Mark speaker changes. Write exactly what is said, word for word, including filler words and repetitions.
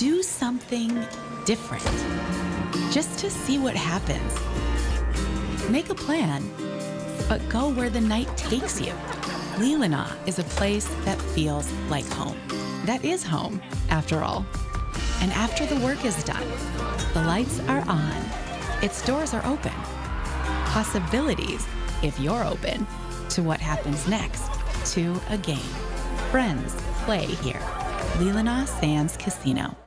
Speaker 1: Do something different, just to see what happens. Make a plan, but go where the night takes you. Leelanau is a place that feels like home. That is home, after all. And after the work is done, the lights are on, its doors are open. Possibilities, if you're open, to what happens next, to a game. Friends play here. Leelanau Sands Casino.